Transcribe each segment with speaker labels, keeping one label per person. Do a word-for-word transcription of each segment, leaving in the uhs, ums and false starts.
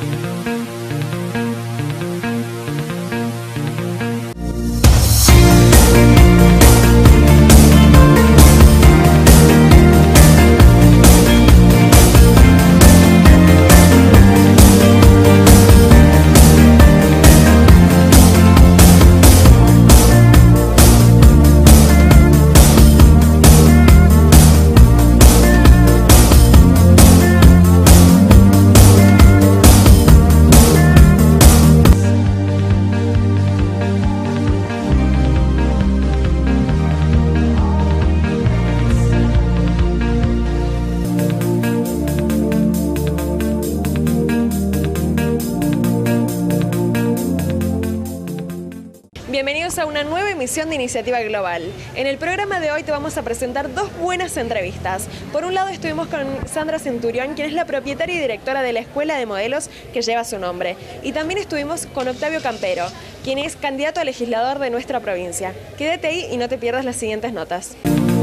Speaker 1: Bienvenidos a una nueva emisión de Iniciativa Global. En el programa de hoy te vamos a presentar dos buenas entrevistas. Por un lado estuvimos con Sandra Centurión, quien es la propietaria y directora de la Escuela de Modelos que lleva su nombre. Y también estuvimos con Octavio Campero, quien es candidato a legislador de nuestra provincia. Quédate ahí y no te pierdas las siguientes notas.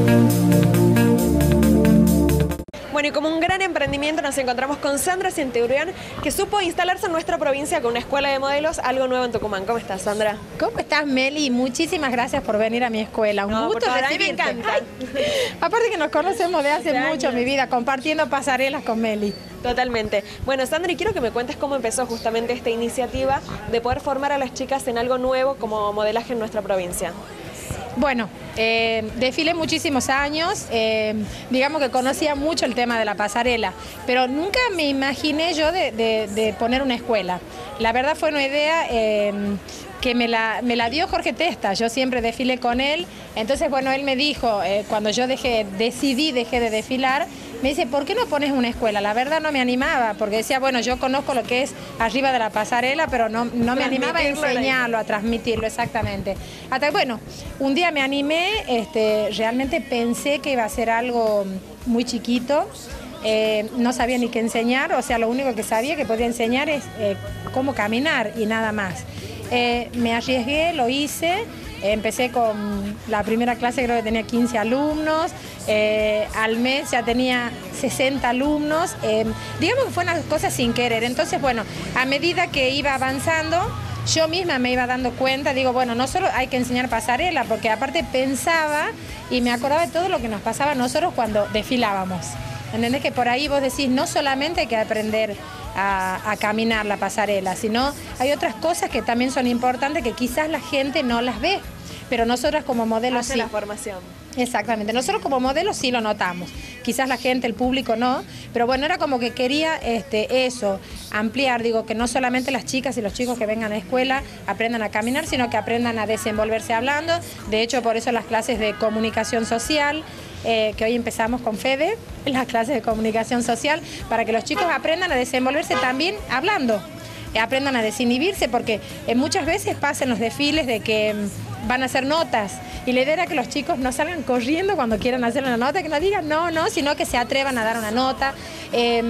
Speaker 1: Bueno, y como un gran emprendimiento nos encontramos con Sandra Centurión, que supo instalarse en nuestra provincia con una escuela de modelos, algo nuevo en Tucumán. ¿Cómo estás, Sandra?
Speaker 2: ¿Cómo estás, Meli? Muchísimas gracias por venir a mi escuela. Un
Speaker 1: no,
Speaker 2: gusto
Speaker 1: por favor,
Speaker 2: recibirte.
Speaker 1: a mí me encanta.
Speaker 2: Aparte que nos conocemos de hace
Speaker 1: Hace
Speaker 2: mucho,
Speaker 1: años.
Speaker 2: mi vida, compartiendo pasarelas con Meli.
Speaker 1: Totalmente. Bueno, Sandra, y quiero que me cuentes cómo empezó justamente esta iniciativa de poder formar a las chicas en algo nuevo como modelaje en nuestra provincia.
Speaker 2: Bueno, eh, desfilé muchísimos años, eh, digamos que conocía mucho el tema de la pasarela, pero nunca me imaginé yo de, de, de poner una escuela. La verdad fue una idea eh, que me la, me la dio Jorge Testa, yo siempre desfilé con él, entonces bueno, él me dijo, eh, cuando yo dejé, decidí, dejé de desfilar, me dice, ¿por qué no pones una escuela? La verdad no me animaba, porque decía, bueno, yo conozco lo que es arriba de la pasarela, pero no, no me animaba a enseñarlo, a transmitirlo, exactamente. Hasta que, bueno, un día me animé, este, realmente pensé que iba a ser algo muy chiquito, eh, no sabía ni qué enseñar, o sea, lo único que sabía que podía enseñar es eh, cómo caminar y nada más. Eh, me arriesgué, lo hice. Empecé con la primera clase, creo que tenía quince alumnos, eh, al mes ya tenía sesenta alumnos, eh, digamos que fue una cosa sin querer. Entonces, bueno, a medida que iba avanzando, yo misma me iba dando cuenta, digo, bueno, no solo hay que enseñar pasarela, porque aparte pensaba y me acordaba de todo lo que nos pasaba a nosotros cuando desfilábamos. ¿Entendés? Que por ahí vos decís, no solamente hay que aprender a, a caminar la pasarela, sino hay otras cosas que también son importantes que quizás la gente no las ve, pero nosotras como modelos
Speaker 1: Hace
Speaker 2: sí.
Speaker 1: la formación.
Speaker 2: Exactamente, nosotros como modelos sí lo notamos, quizás la gente, el público no, pero bueno, era como que quería este, eso, ampliar, digo, que no solamente las chicas y los chicos que vengan a la escuela aprendan a caminar, sino que aprendan a desenvolverse hablando. De hecho, por eso las clases de comunicación social, Eh, que hoy empezamos con Fede, las clases de comunicación social, para que los chicos aprendan a desenvolverse también hablando, eh, aprendan a desinhibirse, porque eh, muchas veces pasan los desfiles de que mm, van a hacer notas, y la idea era que los chicos no salgan corriendo cuando quieran hacer una nota, que no digan no, no, sino que se atrevan a dar una nota. Eh,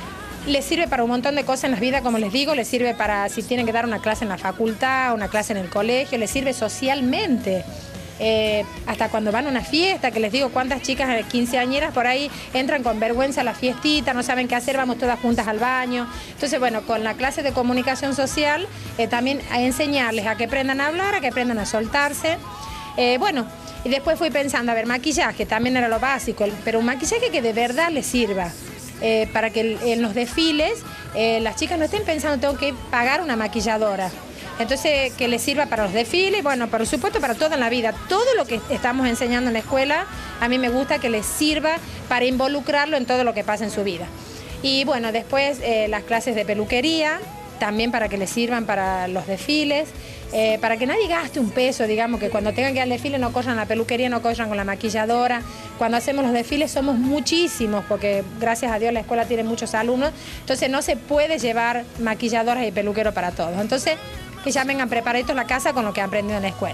Speaker 2: Les sirve para un montón de cosas en la vida, como les digo, les sirve para si tienen que dar una clase en la facultad, una clase en el colegio, les sirve socialmente. Eh, hasta cuando van a una fiesta, que les digo cuántas chicas quinceañeras por ahí entran con vergüenza a la fiestita, no saben qué hacer, vamos todas juntas al baño. Entonces, bueno, con la clase de comunicación social, eh, también a enseñarles a que aprendan a hablar, a que aprendan a soltarse. Eh, bueno, y después fui pensando, a ver, maquillaje también era lo básico, pero un maquillaje que de verdad les sirva. Eh, para que en los desfiles eh, las chicas no estén pensando tengo que pagar una maquilladora. Entonces, que les sirva para los desfiles, bueno, por supuesto para toda la vida. Todo lo que estamos enseñando en la escuela, a mí me gusta que les sirva para involucrarlo en todo lo que pasa en su vida. Y bueno, después eh, las clases de peluquería, también para que les sirvan para los desfiles, eh, para que nadie gaste un peso, digamos, que cuando tengan que ir al desfile no corran a la peluquería, no corran con la maquilladora. Cuando hacemos los desfiles somos muchísimos, porque gracias a Dios la escuela tiene muchos alumnos, entonces no se puede llevar maquilladoras y peluqueros para todos. Entonces, que ya vengan preparaditos la casa con lo que han aprendido en la escuela.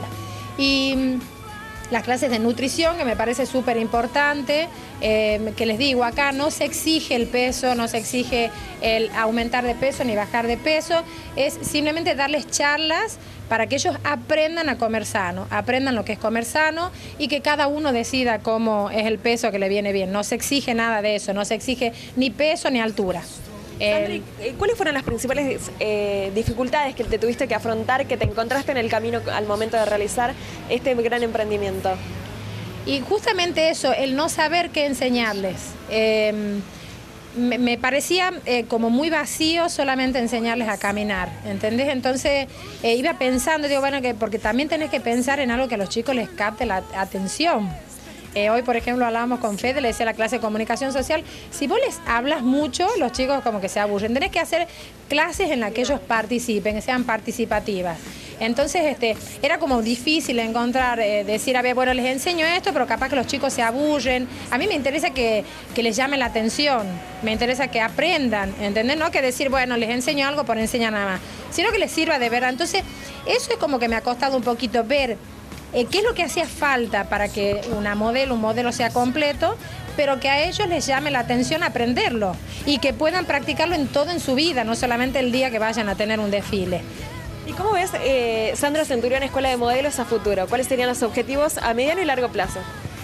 Speaker 2: Y mmm, las clases de nutrición, que me parece súper importante, eh, que les digo, acá no se exige el peso, no se exige el aumentar de peso ni bajar de peso, es simplemente darles charlas para que ellos aprendan a comer sano, aprendan lo que es comer sano y que cada uno decida cómo es el peso que le viene bien. No se exige nada de eso, no se exige ni peso ni altura.
Speaker 1: Sandri, ¿cuáles fueron las principales eh, dificultades que te tuviste que afrontar, que te encontraste en el camino al momento de realizar este gran emprendimiento?
Speaker 2: Y justamente eso, el no saber qué enseñarles. Eh, me, me parecía eh, como muy vacío solamente enseñarles a caminar, ¿entendés? Entonces eh, iba pensando, digo, bueno, que porque también tenés que pensar en algo que a los chicos les capte la atención. Eh, hoy, por ejemplo, hablábamos con Fede, le decía a la clase de comunicación social, si vos les hablas mucho, los chicos como que se aburren. Tenés que hacer clases en las que ellos participen, que sean participativas. Entonces, este, era como difícil encontrar, eh, decir, a ver, bueno, les enseño esto, pero capaz que los chicos se aburren. A mí me interesa que, que les llame la atención, me interesa que aprendan, ¿entendés? No que decir, bueno, les enseño algo por enseñar nada más, sino que les sirva de verdad. Entonces, eso es como que me ha costado un poquito ver Eh, qué es lo que hacía falta para que una modelo, un modelo sea completo, pero que a ellos les llame la atención aprenderlo y que puedan practicarlo en todo en su vida, no solamente el día que vayan a tener un desfile.
Speaker 1: ¿Y cómo ves eh, Sandra Centurión, Escuela de Modelos a futuro? ¿Cuáles serían los objetivos a mediano y largo plazo?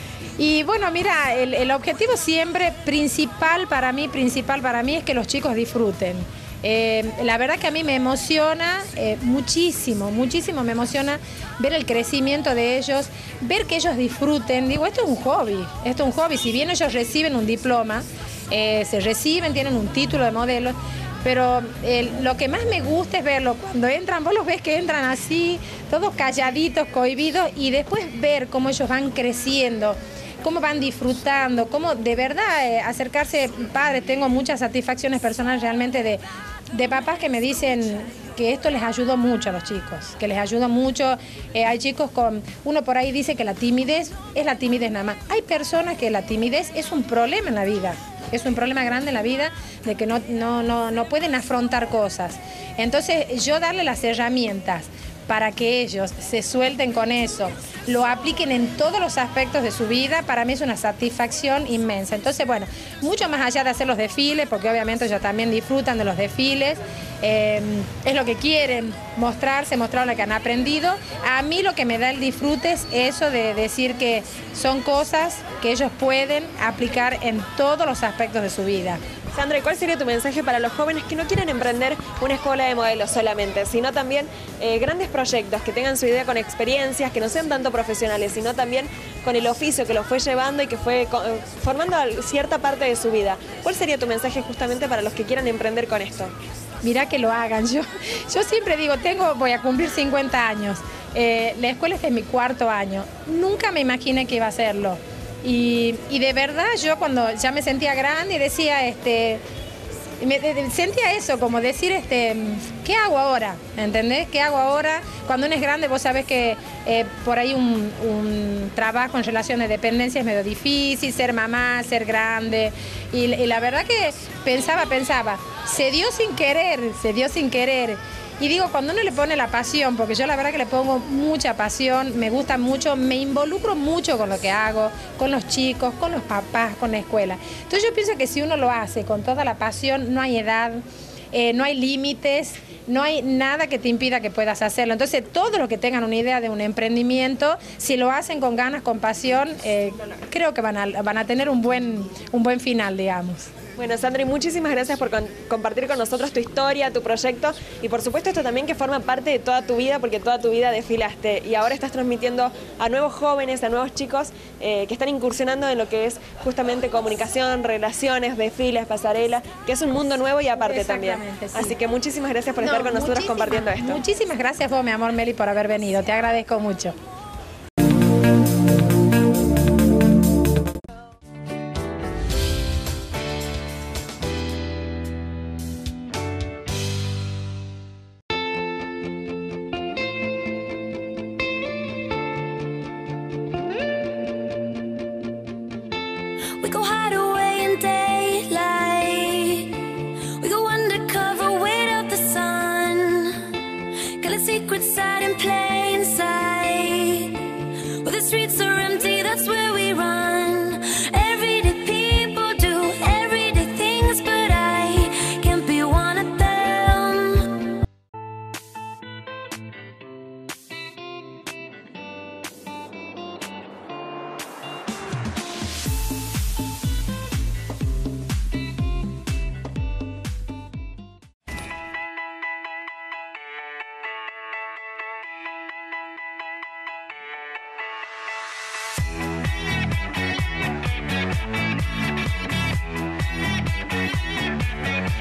Speaker 2: Y bueno, mira, el, el objetivo siempre principal para mí, principal para mí es que los chicos disfruten. Eh, la verdad que a mí me emociona eh, muchísimo, muchísimo me emociona ver el crecimiento de ellos, ver que ellos disfruten. Digo, esto es un hobby, esto es un hobby. Si bien ellos reciben un diploma, eh, se reciben, tienen un título de modelo, pero eh, lo que más me gusta es verlo cuando entran, vos los ves que entran así, todos calladitos, cohibidos, y después ver cómo ellos van creciendo, cómo van disfrutando, cómo de verdad eh, acercarse, padres, tengo muchas satisfacciones personales realmente de, de papás que me dicen que esto les ayudó mucho a los chicos, que les ayudó mucho. Eh, hay chicos con, uno por ahí dice que la timidez es la timidez nada más. Hay personas que la timidez es un problema en la vida, es un problema grande en la vida de que no, no, no, no pueden afrontar cosas. Entonces yo darle las herramientas para que ellos se suelten con eso, lo apliquen en todos los aspectos de su vida, para mí es una satisfacción inmensa. Entonces, bueno, mucho más allá de hacer los desfiles, porque obviamente ellos también disfrutan de los desfiles, eh, es lo que quieren mostrarse, mostrar lo que han aprendido. A mí lo que me da el disfrute es eso de decir que son cosas que ellos pueden aplicar en todos los aspectos de su vida.
Speaker 1: Sandra, ¿cuál sería tu mensaje para los jóvenes que no quieren emprender una escuela de modelos solamente, sino también eh, grandes proyectos, que tengan su idea con experiencias, que no sean tanto profesionales, sino también con el oficio que los fue llevando y que fue formando cierta parte de su vida? ¿Cuál sería tu mensaje justamente para los que quieran emprender con esto?
Speaker 2: Mirá que lo hagan. Yo, yo siempre digo, tengo, voy a cumplir cincuenta años. Eh, la escuela es de mi cuarto año. Nunca me imaginé que iba a hacerlo. Y, y de verdad yo cuando ya me sentía grande y decía, este, me, de, sentía eso, como decir, este, ¿qué hago ahora? ¿Entendés? ¿Qué hago ahora? Cuando uno es grande vos sabés que eh, por ahí un, un trabajo en relación de dependencia es medio difícil, ser mamá, ser grande. Y, y la verdad que pensaba, pensaba, se dio sin querer, se dio sin querer. Y digo, cuando uno le pone la pasión, porque yo la verdad que le pongo mucha pasión, me gusta mucho, me involucro mucho con lo que hago, con los chicos, con los papás, con la escuela. Entonces yo pienso que si uno lo hace con toda la pasión, no hay edad, eh, no hay límites, no hay nada que te impida que puedas hacerlo. Entonces todos los que tengan una idea de un emprendimiento, si lo hacen con ganas, con pasión, eh, creo que van a, van a tener un buen, un buen final, digamos.
Speaker 1: Bueno, Sandri, muchísimas gracias por con, compartir con nosotros tu historia, tu proyecto y por supuesto esto también que forma parte de toda tu vida, porque toda tu vida desfilaste y ahora estás transmitiendo a nuevos jóvenes, a nuevos chicos eh, que están incursionando en lo que es justamente comunicación, relaciones, desfiles, pasarela, que es un mundo nuevo y aparte también. Sí. Así que muchísimas gracias por no, estar con nosotros compartiendo esto.
Speaker 2: Muchísimas gracias vos, mi amor Meli, por haber venido. Te agradezco mucho.
Speaker 3: We go hide away in daylight. We go undercover, wait up the sun. Got a secret side in plain sight. Where the streets are empty, that's where we run. Everyday people do everyday things, but I can't be one of them.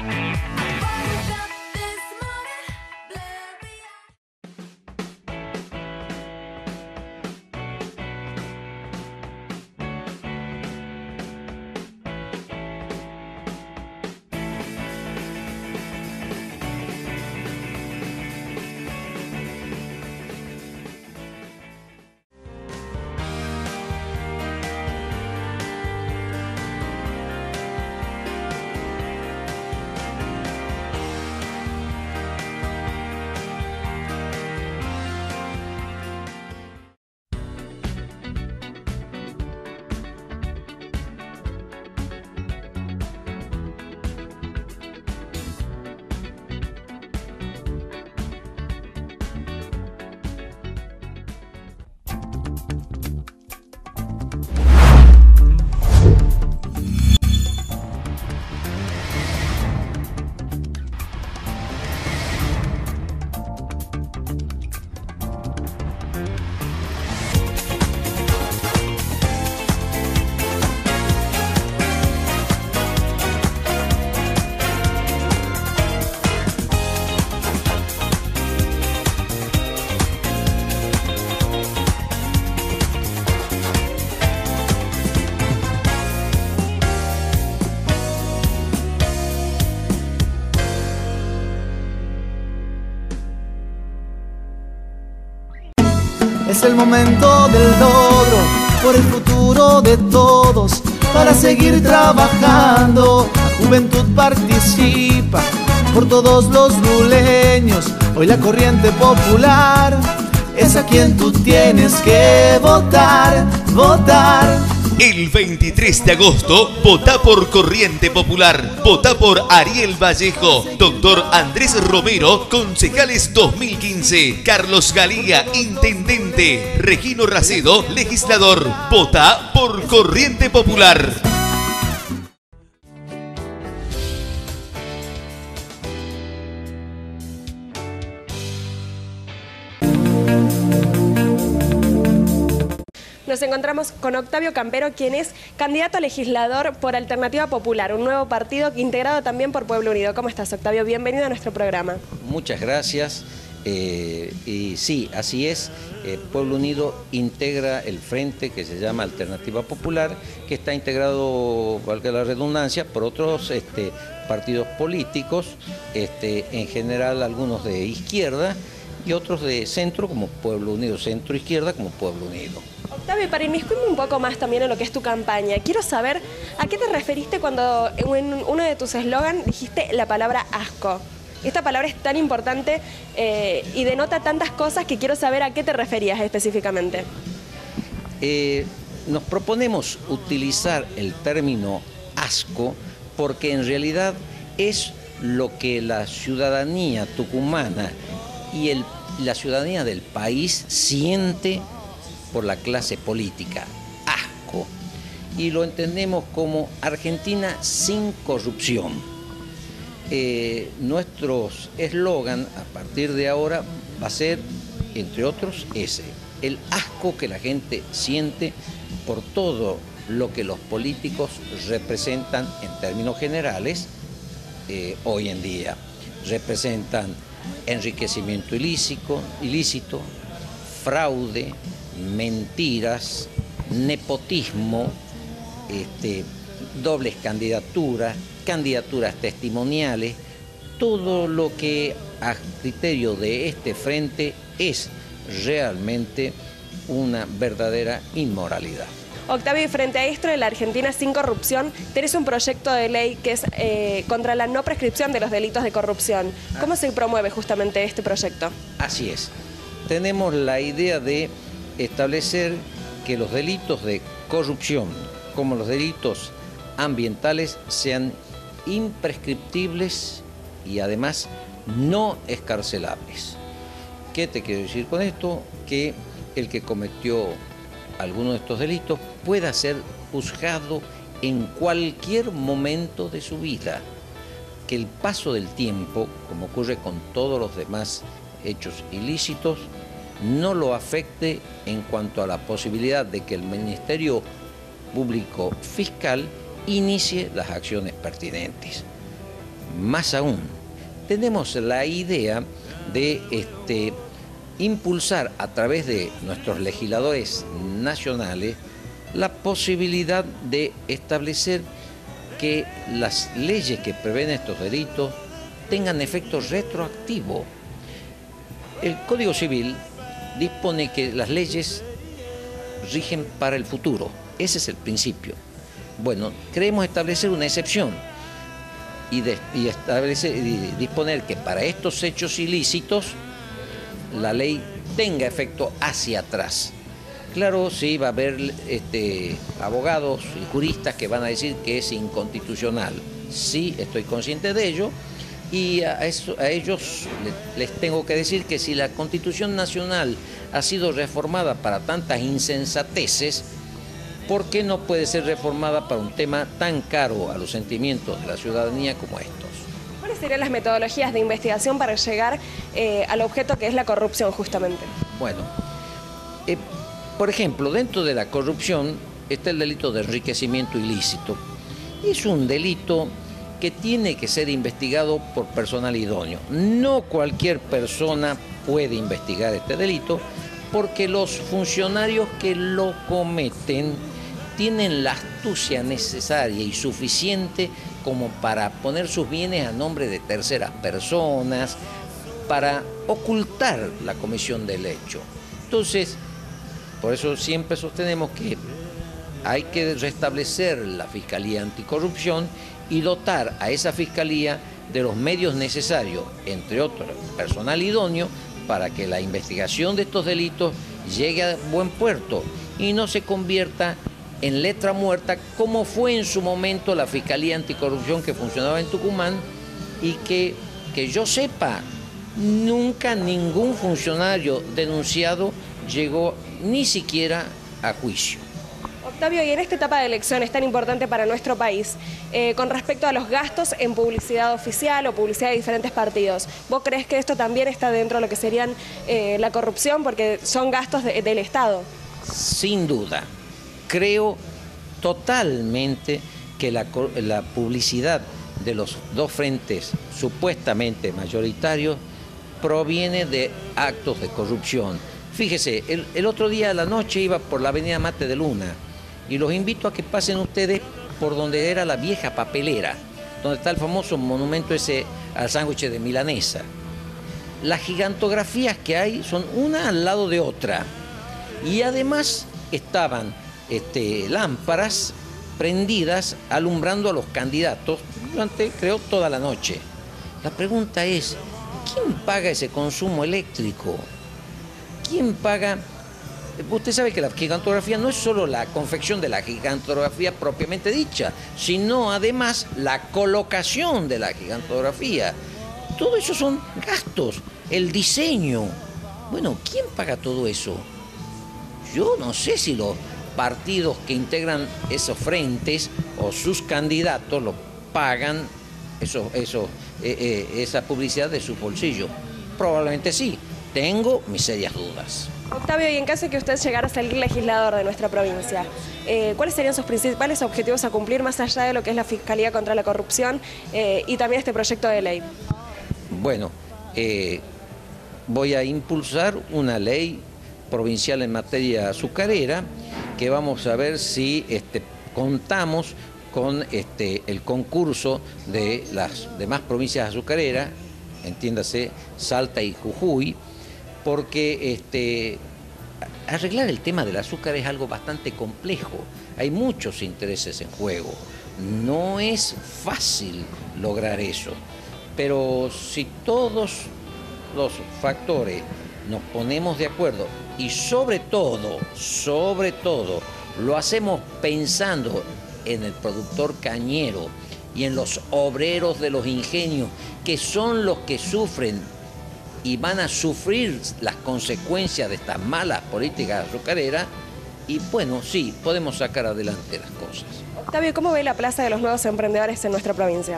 Speaker 4: Es el momento del logro, por el futuro de todos, para seguir trabajando. La juventud participa por todos los luleños. Hoy la corriente popular es a quien tú tienes que votar, votar.
Speaker 5: El veintitrés de agosto, vota por Corriente Popular. Vota por Ariel Vallejo, doctor Andrés Romero, concejales dos mil quince. Carlos Galía, intendente. Regino Racedo, legislador. Vota por Corriente Popular.
Speaker 1: Nos encontramos con Octavio Campero, quien es candidato a legislador por Alternativa Popular, un nuevo partido integrado también por Pueblo Unido. ¿Cómo estás, Octavio? Bienvenido a nuestro programa.
Speaker 6: Muchas gracias. Eh, y sí, así es. Eh, Pueblo Unido integra el frente que se llama Alternativa Popular, que está integrado, valga la redundancia, por otros este, partidos políticos, este, en general algunos de izquierda y otros de centro, como Pueblo Unido, centro-izquierda, como Pueblo Unido.
Speaker 1: Octavio, para inmiscuirme un poco más también en lo que es tu campaña, quiero saber a qué te referiste cuando en uno de tus eslogans dijiste la palabra asco. Esta palabra es tan importante eh, y denota tantas cosas que quiero saber a qué te referías específicamente.
Speaker 6: Eh, nos proponemos utilizar el término asco porque en realidad es lo que la ciudadanía tucumana y el, la ciudadanía del país siente por la clase política, asco, y lo entendemos como Argentina sin corrupción. Eh, nuestro eslogan a partir de ahora va a ser, entre otros, ese, el asco que la gente siente por todo lo que los políticos representan en términos generales eh, hoy en día. Representan enriquecimiento ilícito, ilícito, fraude, mentiras, nepotismo, este, dobles candidaturas, candidaturas testimoniales, todo lo que a criterio de este frente es realmente una verdadera inmoralidad.
Speaker 1: Octavio, y frente a esto de la Argentina sin corrupción, tenés un proyecto de ley que es eh, contra la no prescripción de los delitos de corrupción. ¿Cómo se promueve justamente este proyecto?
Speaker 6: Así es. Tenemos la idea de establecer que los delitos de corrupción, como los delitos ambientales, sean imprescriptibles y además no escarcelables. ¿Qué te quiero decir con esto? Que el que cometió alguno de estos delitos pueda ser juzgado en cualquier momento de su vida. Que el paso del tiempo, como ocurre con todos los demás hechos ilícitos, no lo afecte en cuanto a la posibilidad de que el Ministerio Público Fiscal inicie las acciones pertinentes. más aún, tenemos la idea de este, impulsar a través de nuestros legisladores nacionales la posibilidad de establecer que las leyes que prevén estos delitos tengan efecto retroactivo. El Código Civil dispone que las leyes rigen para el futuro. Ese es el principio. Bueno, queremos establecer una excepción y, de, y, establecer, y disponer que para estos hechos ilícitos la ley tenga efecto hacia atrás. Claro, sí, va a haber este, abogados y juristas que van a decir que es inconstitucional. Sí, estoy consciente de ello. Y a, eso, a ellos les tengo que decir que si la Constitución Nacional ha sido reformada para tantas insensateces, ¿por qué no puede ser reformada para un tema tan caro a los sentimientos de la ciudadanía como estos?
Speaker 1: ¿Cuáles serían las metodologías de investigación para llegar eh, al objeto que es la corrupción, justamente?
Speaker 6: Bueno, eh, por ejemplo, dentro de la corrupción está el delito de enriquecimiento ilícito. Es un delito que tiene que ser investigado por personal idóneo. No cualquier persona puede investigar este delito porque los funcionarios que lo cometen tienen la astucia necesaria y suficiente como para poner sus bienes a nombre de terceras personas, para ocultar la comisión del hecho. Entonces, por eso siempre sostenemos que hay que restablecer la Fiscalía Anticorrupción y dotar a esa Fiscalía de los medios necesarios, entre otros, personal idóneo, para que la investigación de estos delitos llegue a buen puerto y no se convierta en letra muerta, como fue en su momento la Fiscalía Anticorrupción que funcionaba en Tucumán y que, que yo sepa, nunca ningún funcionario denunciado llegó ni siquiera a juicio.
Speaker 1: Octavio, y en esta etapa de elecciones tan importante para nuestro país, eh, con respecto a los gastos en publicidad oficial o publicidad de diferentes partidos, ¿vos crees que esto también está dentro de lo que serían eh, la corrupción, porque son gastos de, del Estado?
Speaker 6: Sin duda. Creo totalmente que la, la publicidad de los dos frentes supuestamente mayoritarios proviene de actos de corrupción. Fíjese, el, el otro día a la noche iba por la avenida Mate de Luna y los invito a que pasen ustedes por donde era la vieja papelera, donde está el famoso monumento ese al sándwich de milanesa. Las gigantografías que hay son una al lado de otra y además estaban este, lámparas prendidas alumbrando a los candidatos durante, creo, toda la noche. La pregunta es, ¿quién paga ese consumo eléctrico? ¿Quién paga? Usted sabe que la gigantografía no es solo la confección de la gigantografía propiamente dicha, sino además la colocación de la gigantografía. Todo eso son gastos, el diseño. Bueno, ¿quién paga todo eso? Yo no sé si los partidos que integran esos frentes o sus candidatos lo pagan eso, eso, eh, eh, esa publicidad de su bolsillo. Probablemente sí. Tengo mis serias dudas.
Speaker 1: Octavio, y en caso de que usted llegara a salir legislador de nuestra provincia, eh, ¿cuáles serían sus principales objetivos a cumplir más allá de lo que es la Fiscalía contra la Corrupción eh, y también este proyecto de ley?
Speaker 6: Bueno, eh, voy a impulsar una ley provincial en materia azucarera que vamos a ver si este, contamos con este, el concurso de las demás provincias azucareras, entiéndase Salta y Jujuy, porque este, arreglar el tema del azúcar es algo bastante complejo. Hay muchos intereses en juego. No es fácil lograr eso. Pero si todos los factores nos ponemos de acuerdo y sobre todo, sobre todo, lo hacemos pensando en el productor cañero y en los obreros de los ingenios, que son los que sufren y van a sufrir las consecuencias de estas malas políticas azucareras, y bueno, sí, podemos sacar adelante las cosas.
Speaker 1: Octavio, ¿cómo ve la plaza de los nuevos emprendedores en nuestra provincia?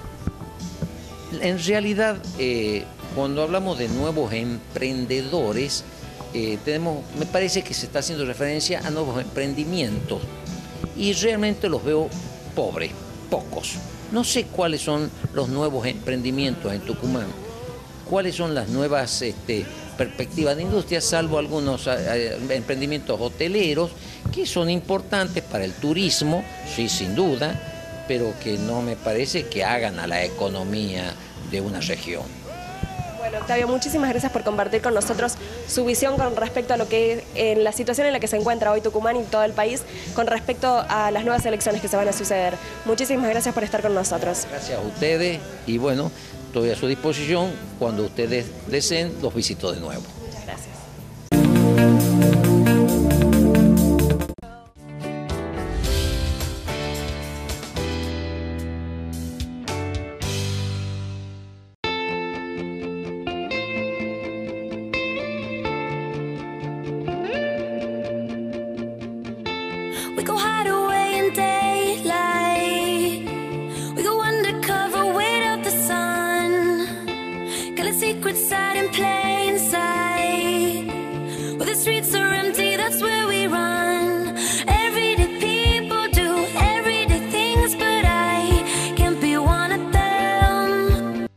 Speaker 6: En realidad, eh, cuando hablamos de nuevos emprendedores, eh, tenemos, me parece que se está haciendo referencia a nuevos emprendimientos, y realmente los veo pobres, pocos. No sé cuáles son los nuevos emprendimientos en Tucumán, cuáles son las nuevas este, perspectivas de industria, salvo algunos eh, emprendimientos hoteleros que son importantes para el turismo, sí, sin duda, pero que no me parece que hagan a la economía de una región.
Speaker 1: Bueno, Octavio, muchísimas gracias por compartir con nosotros su visión con respecto a lo que en la situación en la que se encuentra hoy Tucumán y todo el país con respecto a las nuevas elecciones que se van a suceder. Muchísimas gracias por estar con nosotros.
Speaker 6: Gracias a ustedes y bueno, estoy a su disposición. Cuando ustedes deseen, los visito de nuevo.
Speaker 1: Muchas gracias.
Speaker 3: We go hide away in daylight. We go undercover, wait up the sun. Got a secret side in plain sight. Where the streets are empty, that's where we run. Everyday people do everyday things, but I can't be one of them.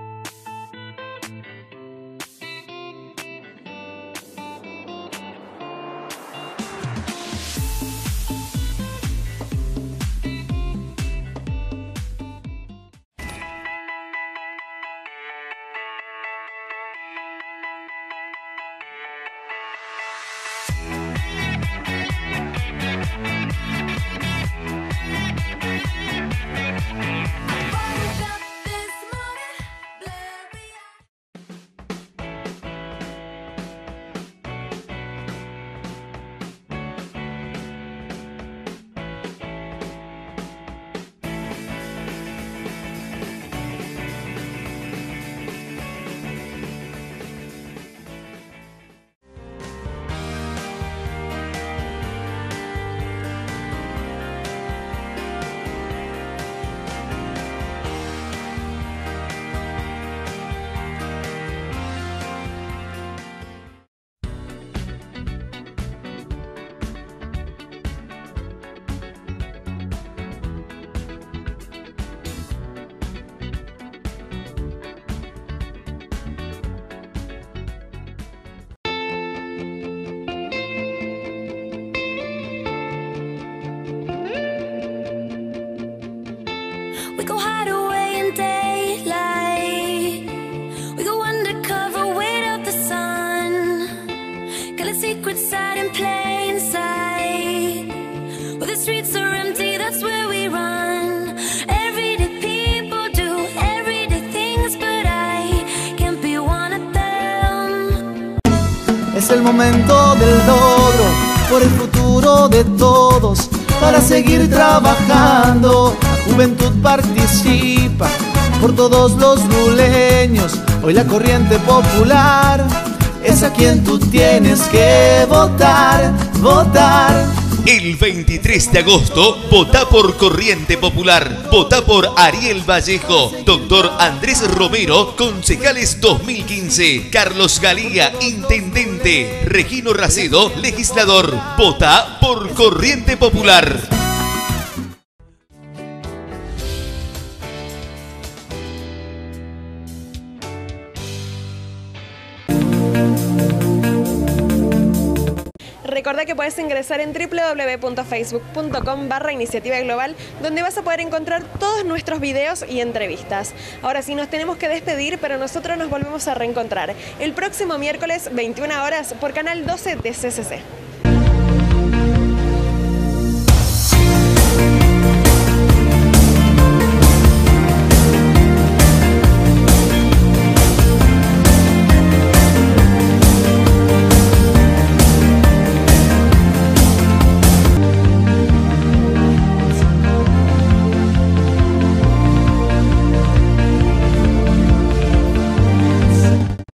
Speaker 3: We go hide away in daylight. We go undercover, wait up the sun. Got a secret side in plain sight. Where the streets are empty, that's where we run. Everyday people do everyday things, but I can't be one of them.
Speaker 4: Es el momento del logro por el futuro de todos, para seguir trabajando. La juventud participa por todos los luleños. Hoy la corriente popular es a quien tú tienes que votar, votar.
Speaker 5: El veintitrés de agosto, vota por Corriente Popular. Vota por Ariel Vallejo, doctor Andrés Romero, concejales dos mil quince. Carlos Galía, intendente. Regino Racedo, legislador. Vota por Corriente Popular.
Speaker 1: Recordá que puedes ingresar en w w w punto facebook punto com barra iniciativa global, donde vas a poder encontrar todos nuestros videos y entrevistas. Ahora sí, nos tenemos que despedir, pero nosotros nos volvemos a reencontrar el próximo miércoles veintiuna horas por Canal doce de C C C.